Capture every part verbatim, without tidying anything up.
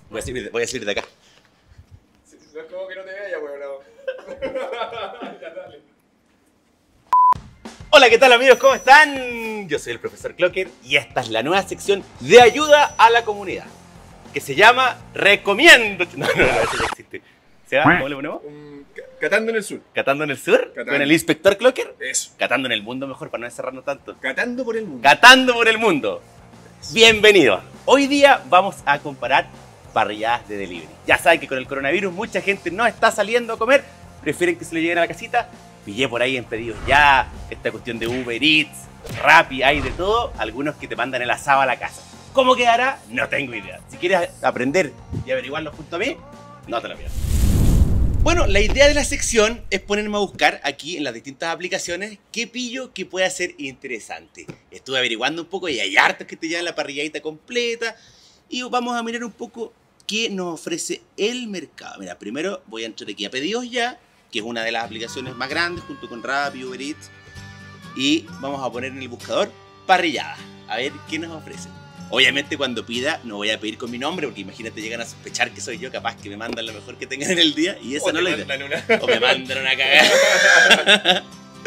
Voy a salir, voy a salir de acá. Sí, no es como que no te vea, weón. No. Ya, dale. Hola, ¿qué tal amigos? ¿Cómo están? Yo soy el profesor Clocker y esta es la nueva sección de ayuda a la comunidad que se llama Recomiendo. No, no, no, eso ya existe. ¿Se llama? ¿Cómo le ponemos? Um, Catando en el sur. Catando en el sur, Catando. con el inspector Clocker. Eso. Catando en el mundo mejor para no encerrarnos tanto. Catando por el mundo. Catando por el mundo. Bienvenidos. Hoy día vamos a comparar parrilladas de delivery. Ya saben que con el coronavirus mucha gente no está saliendo a comer, prefieren que se lo lleguen a la casita. Pillé por ahí en pedidos ya, esta cuestión de Uber Eats, Rappi, hay de todo, algunos que te mandan el asado a la casa. ¿Cómo quedará? No tengo idea. Si quieres aprender y averiguarlo junto a mí, no te lo pierdas. Bueno, la idea de la sección es ponerme a buscar aquí en las distintas aplicaciones qué pillo que pueda ser interesante. Estuve averiguando un poco y hay hartos que te llevan la parrilladita completa y vamos a mirar un poco qué nos ofrece el mercado. Mira, primero voy a entrar aquí a pedidos ya, que es una de las aplicaciones más grandes junto con Rappi, Uber Eats, y vamos a poner en el buscador parrillada, a ver qué nos ofrecen. Obviamente cuando pida no voy a pedir con mi nombre porque imagínate llegan a sospechar que soy yo, capaz que me mandan lo mejor que tengan en el día y esa O no te es la idea. mandan una. O me mandan una cagada.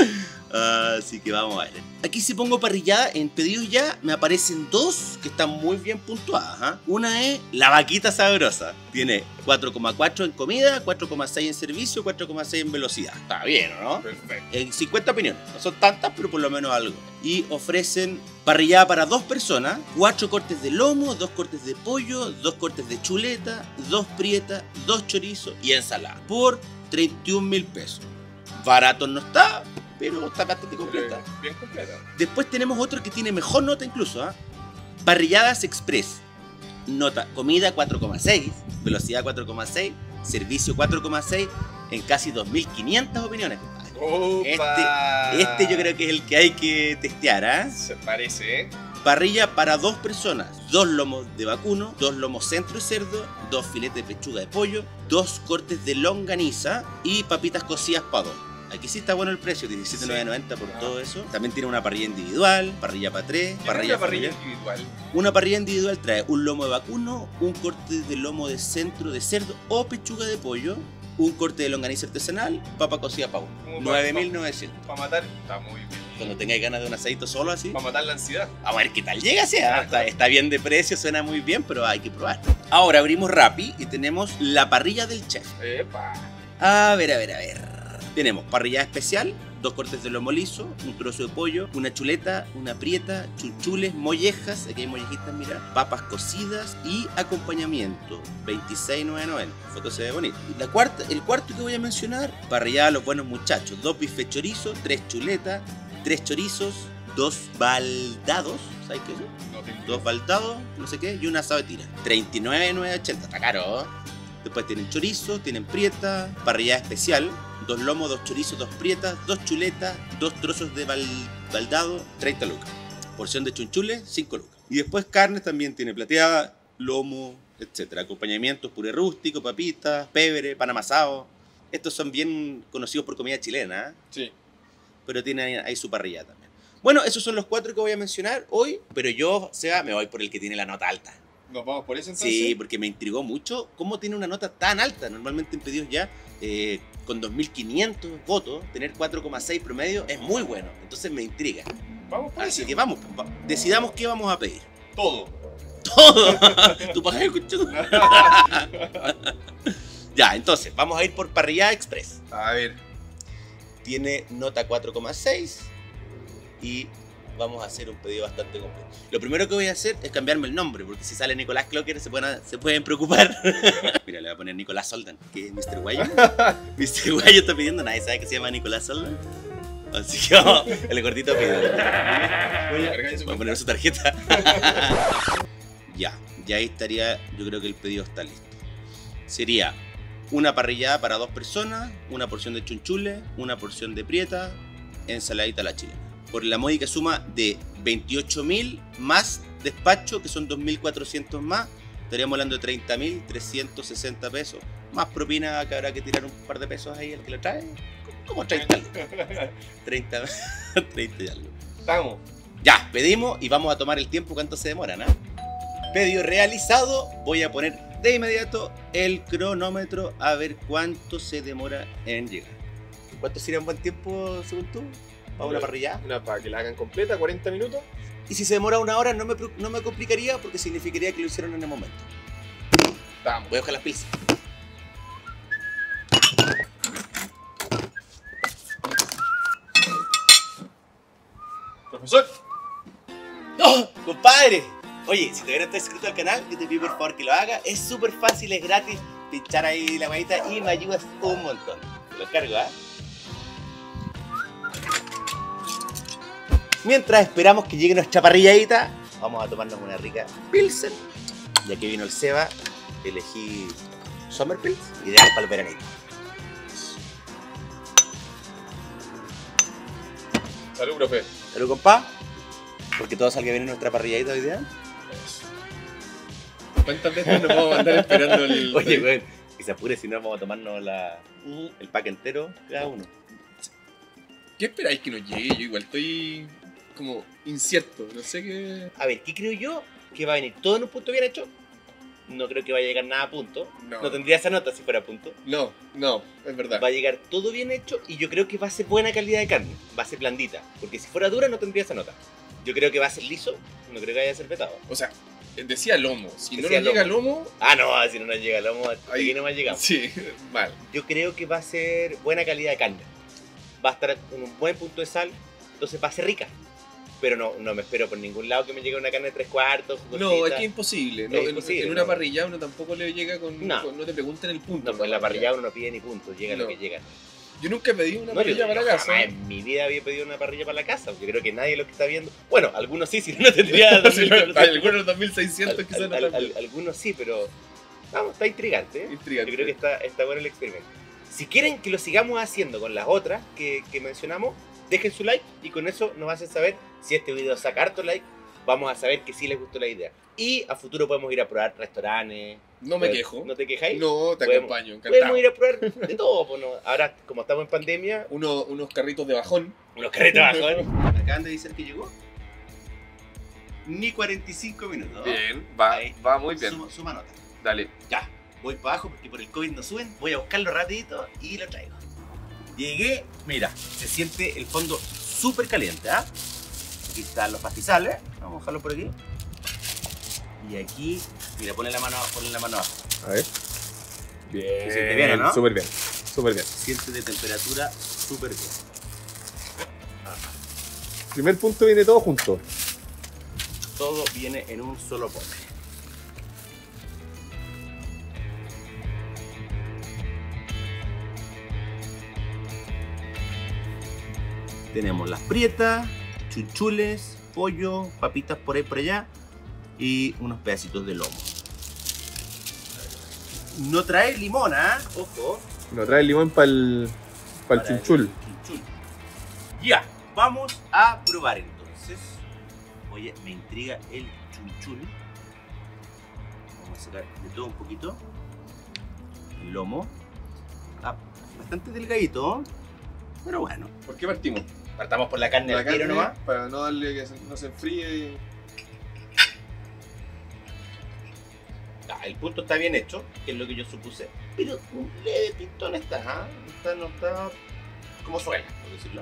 Así que vamos a ver. Aquí si pongo parrillada en pedidos ya me aparecen dos que están muy bien puntuadas, ¿eh? Una es la vaquita sabrosa. Tiene cuatro coma cuatro en comida, cuatro coma seis en servicio, cuatro coma seis en velocidad. Está bien, ¿o no? Perfecto. En cincuenta opiniones. No son tantas, pero por lo menos algo. Y ofrecen parrillada para dos personas, cuatro cortes de lomo, dos cortes de pollo, dos cortes de chuleta, dos prietas, dos chorizos y ensalada. Por treinta y un mil pesos. Barato no está, pero está bastante completa. Pero bien completa. Después tenemos otro que tiene mejor nota incluso, ¿eh? Parrilladas Express. Nota, comida cuatro coma seis, velocidad cuatro coma seis, servicio cuatro coma seis en casi dos mil quinientas opiniones. Opa. Este, este yo creo que es el que hay que testear, ¿eh? Se parece, ¿eh? Parrilla para dos personas, dos lomos de vacuno, dos lomos centro de cerdo, dos filetes de pechuga de pollo, dos cortes de longaniza y papitas cocidas para dos. Aquí sí está bueno el precio, diecisiete novecientos noventa por Ah. todo eso. También tiene una parrilla individual, parrilla para tres, ¿Tiene parrilla una parrilla familiar. individual? Una parrilla individual trae un lomo de vacuno, un corte de lomo de centro de cerdo o pechuga de pollo, un corte de longaniza artesanal, papa cocida para uno. Como pa- nueve mil novecientos. Para matar, está muy bien. Cuando tengáis ganas de un asadito solo así, Para matar la ansiedad. a ver qué tal llega, sea. Está, está bien de precio, suena muy bien, pero hay que probar. Ahora abrimos Rappi y tenemos la parrilla del chef. Epa. A ver, a ver, a ver. Tenemos parrilla especial, dos cortes de lomo liso, un trozo de pollo, una chuleta, una prieta, chunchules, mollejas, aquí hay mollejitas, mira, papas cocidas y acompañamiento, veintiséis mil novecientos noventa. Foto se ve bonita. La cuarta, el cuarto que voy a mencionar, parrillada a los buenos muchachos, dos bifes chorizo, tres chuletas, tres chorizos, dos baldados, ¿sabes qué es eso? No tengo. Dos baldados, no sé qué, y una asado de tira. treinta y nueve mil novecientos ochenta, está caro. ¿eh? Después tienen chorizo, tienen prieta, parrillada especial, dos lomos, dos chorizos, dos prietas, dos chuletas, dos trozos de bal baldado, treinta lucas. Porción de chunchules, cinco lucas. Y después carnes también tiene plateada, lomo, etcétera. Acompañamientos, puré rústico, papitas, pebre, pan amasado. Estos son bien conocidos por comida chilena, ¿eh? Sí. Pero tiene ahí su parrilla también. Bueno, esos son los cuatro que voy a mencionar hoy, pero yo, Seba, me voy por el que tiene la nota alta. ¿Nos vamos por eso entonces? Sí, porque me intrigó mucho cómo tiene una nota tan alta. Normalmente en pedidos ya, eh, con dos mil quinientos votos, tener cuatro coma seis promedio es muy bueno. Entonces me intriga. Vamos por Así eso. que vamos, va- decidamos qué vamos a pedir. Todo. ¡Todo! ¿Tu paja escuchó? Ya, entonces, vamos a ir por parrillada express. A ver. Tiene nota cuatro coma seis y vamos a hacer un pedido bastante completo. Lo primero que voy a hacer es cambiarme el nombre, porque si sale Nicolás Clocker se pueden, se pueden preocupar. Mira, le voy a poner Nicolás Soldan, que es mister Guayo. mister Guayo está pidiendo, nadie sabe que se llama Nicolás Soldan. Así que vamos, el gordito pide. Voy a poner su tarjeta. Ya, ya ahí estaría, yo creo que el pedido está listo. Sería una parrillada para dos personas, una porción de chunchule, una porción de prieta, ensaladita a la chilena. Por la módica suma de veintiocho mil más despacho, que son dos mil cuatrocientos más, estaríamos hablando de treinta mil trescientos sesenta pesos. Más propina que habrá que tirar un par de pesos ahí al que lo trae. Como treinta. treinta, treinta y algo. Estamos. Ya, pedimos y vamos a tomar el tiempo cuánto se demoran, ¿ah? Pedido realizado, voy a poner de inmediato el cronómetro a ver cuánto se demora en llegar. ¿Cuánto sería un buen tiempo según tú? ¿Para una parrilla? Una para que la hagan completa, cuarenta minutos. Y si se demora una hora no me, no me complicaría porque significaría que lo hicieron en el momento. Vamos. Voy a buscar las pizzas. Profesor. ¡Oh, compadre! Oye, si todavía no estás inscrito al canal, yo te pido por favor que lo hagas. Es súper fácil, es gratis. Pinchar ahí la manita y me ayudas un montón. Te lo cargo, ¿ah? ¿eh? Mientras esperamos que llegue nuestra parrilladita, vamos a tomarnos una rica Pilsen. Ya que vino el Seba, elegí Sommerpils, ideal para el veranito. Salud, profe. Salud, compa. Porque todo salga bien en nuestra parrilladita hoy día. ¿Cuántas veces nos vamos a andar esperando el... Oye, güey, que se apure si no vamos a tomarnos la, el pack entero cada uno. ¿Qué esperáis que nos llegue? Yo igual estoy como incierto, no sé qué... A ver, ¿qué creo yo? ¿Que va a venir todo en un punto bien hecho? No creo que vaya a llegar nada a punto. No. No tendría esa nota si fuera a punto. No, no, es verdad. Va a llegar todo bien hecho y yo creo que va a ser buena calidad de carne. Va a ser blandita. Porque si fuera dura no tendría esa nota. Yo creo que va a ser liso. No creo que vaya a ser petado. O sea, decía lomo. Si no Decía nos llega lomo... Ah, no, si no nos llega lomo, aquí no más llegamos. Sí, mal. Yo creo que va a ser buena calidad de carne. Va a estar con un buen punto de sal. Entonces va a ser rica. Pero no, no me espero por ningún lado que me llegue una carne de tres cuartos. No, es que es imposible. No, Es en, imposible, en una no. parrilla uno tampoco le llega con... No. con- no te preguntan el punto. No, pues en la parrilla uno no pide ni punto, llega No. lo que llega. Yo nunca he pedido una No, yo, parrilla para yo casa. jamás en mi vida había pedido una parrilla para la casa. Yo creo que nadie lo que está viendo. Bueno, algunos sí, si no, no tendría. dos mil cuatrocientos. Algunos dos mil seiscientos Al- quizás al- no al- están- al- Algunos sí, pero. Vamos, está intrigante, ¿eh? Intrigante. Yo creo que está, está bueno el experimento. Si quieren que lo sigamos haciendo con las otras que, que mencionamos, dejen su like y con eso nos hacen saber si este video saca harto like. Vamos a saber que sí les gustó la idea. Y a futuro podemos ir a probar restaurantes. No me Pues, quejo. ¿No te quejáis? No, te Podemos- acompaño, encantado. Podemos ir a probar de todo. Pues, no. Ahora, como estamos en pandemia, Uno- unos carritos de bajón. unos carretos bajón. Acaban de decir que llegó. Ni cuarenta y cinco minutos. Bien, va, Ahí. va muy bien. Suma, suma nota. Dale. Ya, voy para abajo porque por el COVID no suben. Voy a buscarlo rapidito y lo traigo. Llegué, mira, se siente el fondo súper caliente, ¿ah? Aquí están los pastizales. Vamos a dejarlo por aquí. Y aquí, mira, ponle la mano, ponle la mano abajo. A ver. Bien. Se siente bien, ¿no? Súper bien. Súper bien. Se siente de temperatura súper bien. Primer punto viene todo junto. Todo viene en un solo pote. Tenemos las prietas, chuchules, pollo, papitas por ahí por allá y unos pedacitos de lomo. No trae limón, ¿ah? Ojo. Nos trae el limón para el, para el Para chinchul. chinchul. Ya, vamos a probar entonces. Oye, me intriga el chunchul. Vamos a sacar de todo un poquito. El lomo. Ah, bastante delgadito, pero bueno. ¿Por qué partimos? Partamos por la carne La al tiro carne, nomás. para no darle que se- no se enfríe. Ah, el punto está bien hecho, que es lo que yo supuse. Pero un leve pintón está, ¿ah? Está, no está como suena, por decirlo.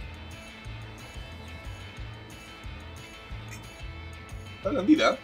Está blandita.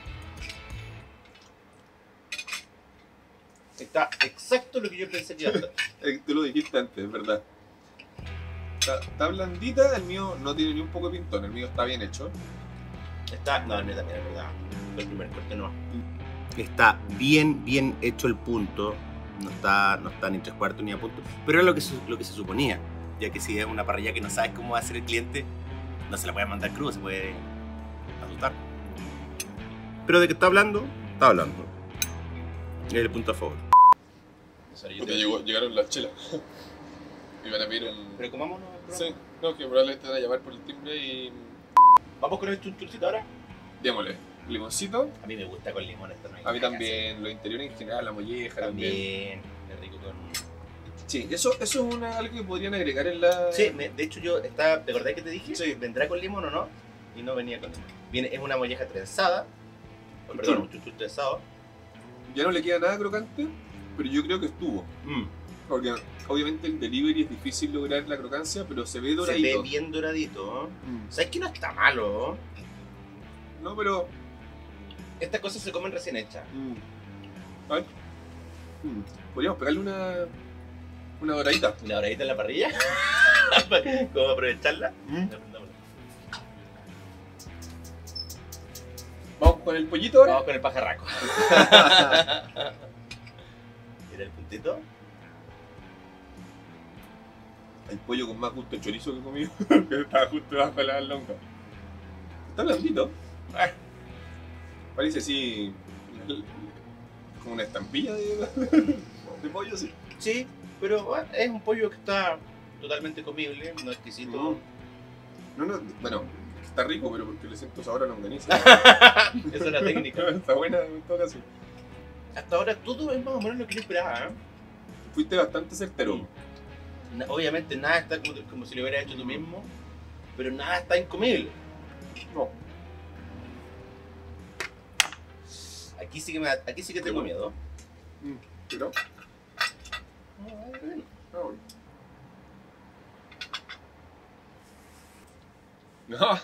Está exacto lo que yo pensé que iba a estar. Eh, Tú lo dijiste antes, es verdad. Está, está blandita, el mío no tiene ni un poco de pintón, el mío está bien hecho. Está, no, no también es verdad. Fue el primer corte no. Está bien, bien hecho el punto. No está, no está ni tres cuartos ni a punto. Pero es lo que, se- lo que se suponía. Ya que si es una parrilla que no sabes cómo va a hacer el cliente, no se la puede mandar cruda, se puede asustar. Pero de que está hablando, está hablando. Es el punto a favor. Porque llegó- llegaron las chelas. Y van a pedir un... Pero comámonos. Sí, no, que probablemente van a llamar por el timbre y... Vamos con el chunchulcito ahora. Démosle. Limoncito. A mí me gusta con limón esto, no hay A mí nada que también, los interiores en general, la molleja hacer. también. También. Es rico con. Sí, eso, eso es una, algo que podrían agregar en la... Sí, me- de hecho yo estaba, ¿te acordás que te dije? Sí. ¿Vendrá con limón o no? Y no venía con limón. Viene, es una molleja trenzada, oh, perdón, un chuchul trenzado, Ya no le queda nada crocante, pero yo creo que estuvo. Mm. Porque obviamente el delivery es difícil lograr la crocancia, pero se ve Se doradito. ve bien doradito. ¿eh? Mm. ¿Sabes que no está malo? ¿eh? No, pero... Estas cosas se comen recién hechas. Mm. A ver. Mm. Podríamos pegarle una... Una doradita. ¿Una doradita en la parrilla? ¿Cómo aprovecharla? Mm. Vamos con el pollito ahora. Vamos con el pajarraco. Mira el puntito. El pollo con más gusto de chorizo que he comido. Que estaba justo debajo de la longa. Está blandito. Ah. Parece así... Como una estampilla de, de pollo, sí. Sí, pero bueno, es un pollo que está totalmente comible, no exquisito. No, no, bueno, está rico, pero porque le siento sabor a longaniza. Esa es la técnica. Está buena en todo caso. Hasta ahora todo es más o menos lo que yo esperaba. ¿eh? Fuiste bastante certero. Na- Obviamente nada está como, como si lo hubieras hecho tú mismo, pero nada está incomible. No. Aquí sí que, me, da- aquí sí que tengo bueno. miedo. Mm, Pero, ah, bueno. No.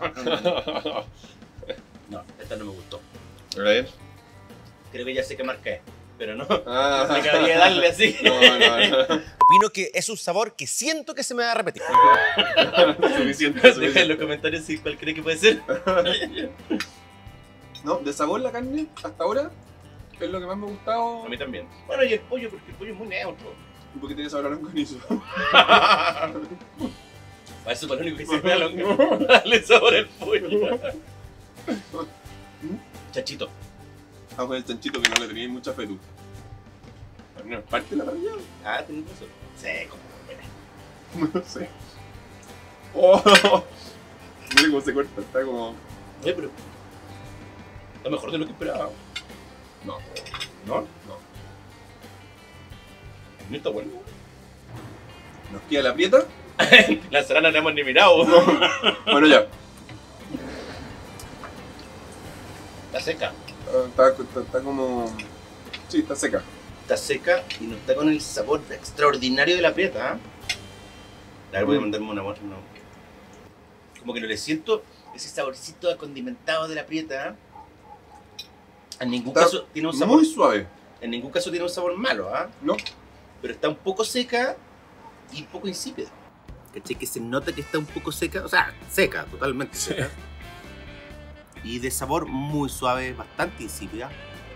No, esta no me gustó. A ver. Creo que ya sé qué marca es, pero no. Ah. Me cabría darle así. No, no, no. Opino que es un sabor que siento que se me va a repetir. Suficiente, Deja en suficiente. los comentarios si cuál cree que puede ser. No, de sabor la carne, hasta ahora, es lo que más me ha gustado. A mí también. Bueno, y el pollo, porque el pollo es muy neutro. ¿Y por qué tiene sabor a longanizo? Para eso para lo único que sirve a longa. Dale sabor al pollo. Chachito. Vamos con el chanchito que no le teníais mucha fe tú. No es parte de la parrilla. Ah, tenés razón. Seco. No sé. Oh, mira cómo se corta, está como. Oye, pero está mejor de lo que esperaba. No, ¿No? no. No está bueno. Nos queda la prieta. La serrana no hemos ni mirado. Bueno, ya. Está seca. Está, está, está como. Sí, está seca. Está seca y no está con el sabor extraordinario de la prieta. ¿eh? A ver, voy a mandarme una muestra. No. Como que no le siento ese saborcito condimentado de la prieta. ¿eh? En ningún Está caso tiene un sabor. muy suave. En ningún caso tiene un sabor malo, ¿ah? ¿No? Pero está un poco seca y un poco insípida. ¿Cachai? Que se nota que está un poco seca, o sea, seca, totalmente Sí. seca. Y de sabor muy suave, bastante insípida.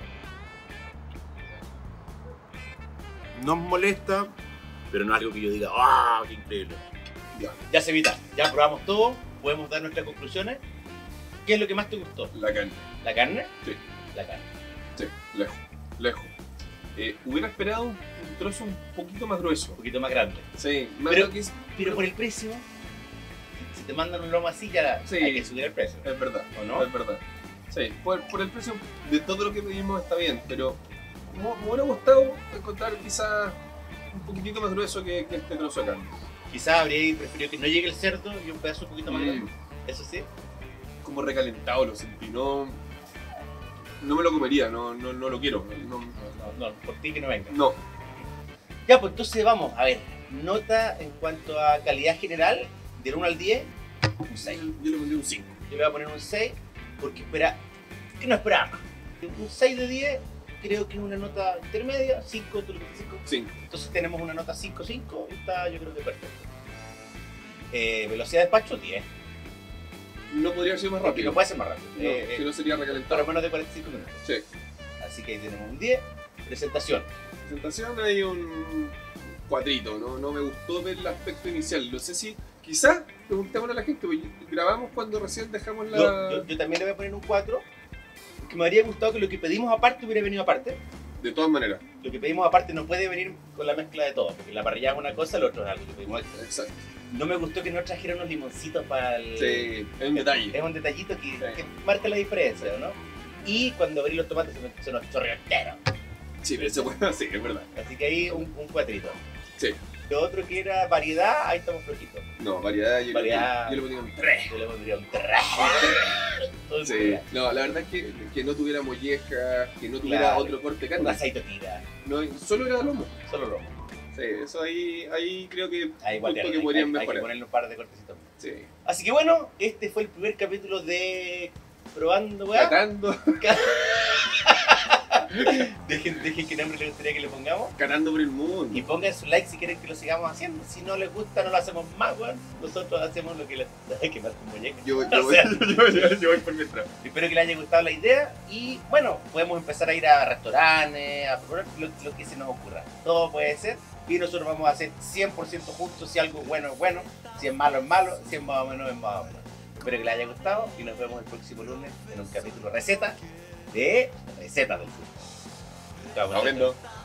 No me molesta, pero no es algo que yo diga, ¡ah, qué increíble! Ya. Ya se evita, ya probamos todo, podemos dar nuestras conclusiones. ¿Qué es lo que más te gustó? La carne. ¿La carne? Sí. La carne. Sí, lejos. Lejos. Eh, hubiera esperado un trozo un poquito más Un grueso. poquito más grande. Sí, más Pero- lo que es, Pero por el precio, si te mandan un lomo así, ya Sí. hay que subir el precio. es verdad. ¿O no? Es verdad. Sí, por, por el precio de todo lo que pedimos está bien, pero me, me hubiera gustado encontrar quizás un poquitito más grueso que, que este trozo de carne. Quizás habría preferido que no llegue el cerdo y un pedazo un poquito más Mm. grande. Eso sí. Como recalentado lo sentí, no, no me lo comería, no, no, no lo quiero. No, No, no, no, por ti que no venga. no. Ya, pues entonces vamos, a ver. Nota en cuanto a calidad general, del uno al diez, un seis. Yo le pondría un cinco. Yo le voy a poner un seis porque espera, que no esperaba más. Un seis de diez creo que es una nota intermedia, cinco, tú lo que cinco. cinco. Entonces tenemos una nota cinco cinco y está yo creo que perfecto. Eh, velocidad de despacho diez. No podría ser más Porque rápido. no puede ser más rápido. No, Eh, si eh, no sería por recalentado. menos de cuarenta y cinco minutos. Sí. Así que ahí tenemos un diez. Presentación. Presentación hay un cuadrito, ¿no? No me gustó ver el aspecto inicial. No sé si, quizás, preguntémosle a la gente, porque grabamos cuando recién dejamos la... Yo, yo- yo también le voy a poner un cuatro. Porque me habría gustado que lo que pedimos aparte hubiera venido aparte. De todas maneras. Lo que pedimos aparte no puede venir con la mezcla de todo. Porque la parrilla es una cosa, lo otro es algo que pedimos extra. Exacto. No me gustó que no trajeran unos limoncitos para el... Sí, es un detalle. Es un detallito que, Sí. que marca la diferencia, ¿no? Y cuando abrí los tomates se, me- se nos chorreó entero. Sí, pero se puede, sí, es verdad. Así que ahí un, un cuatrito. Sí. lo otro que era variedad, ahí estamos flojitos. No, variedad yo, Variedad. yo le ponía un tres. Yo le pondría un tres. Sí. No, la verdad es que, que no tuviera mollejas, que no tuviera Claro. otro corte de Un carne. aceite tira. No, solo era lomo. Solo lomo. Sí, eso ahí, ahí creo que Ahí igual punto hay, que hay, podrían hay, hay que mejorar. ponerle un par de cortecitos. Sí. Así que bueno, este fue el primer capítulo de Probando Weá. Catando, Dejen, dejen qué nombre les gustaría que le pongamos. catando por el mundo. Y pongan su like si quieren que lo sigamos haciendo. Si no les gusta, no lo hacemos más, weón. Nosotros hacemos lo que les Ay, que mal con muñeca. Yo, yo, O voy, sea, yo, yo, yo voy por mientras. Espero que les haya gustado la idea. Y bueno, podemos empezar a ir a restaurantes, a probar lo, lo que se nos ocurra. Todo puede ser. Y nosotros vamos a hacer cien por ciento justos. Si algo es bueno es bueno, si es malo es malo, si es más o menos es más o menos. Espero que les haya gustado y nos vemos el próximo lunes en un capítulo receta de Recetas del Sur. Chao, Nos vemos.